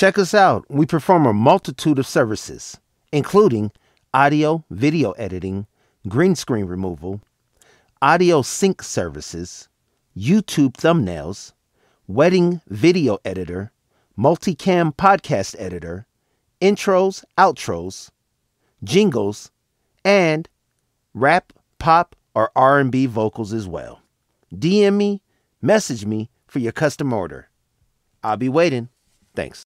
Check us out. We perform a multitude of services, including audio, video editing, green screen removal, audio sync services, YouTube thumbnails, wedding video editor, multicam podcast editor, intros, outros, jingles, and rap, pop, or R&B vocals as well. DM me, message me for your custom order. I'll be waiting. Thanks.